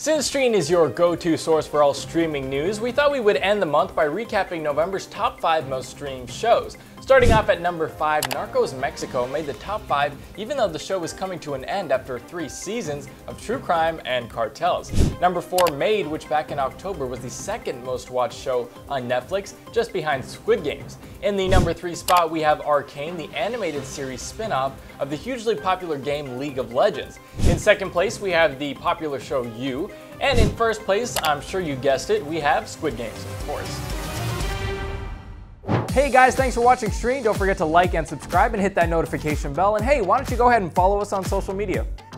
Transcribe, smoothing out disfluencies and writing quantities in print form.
Since Stream is your go-to source for all streaming news, we thought we would end the month by recapping November's top 5 most streamed shows. Starting off at number 5, Narcos Mexico made the top 5 even though the show was coming to an end after 3 seasons of true crime and cartels. Number 4, Made, which back in October was the second most watched show on Netflix, just behind Squid Games. In the number 3 spot, we have Arcane, the animated series spin-off of the hugely popular game League of Legends. In second place, we have the popular show You. And in first place, I'm sure you guessed it, we have Squid Games, of course. Hey guys, thanks for watching Stream. Don't forget to like and subscribe and hit that notification bell. And hey, why don't you go ahead and follow us on social media?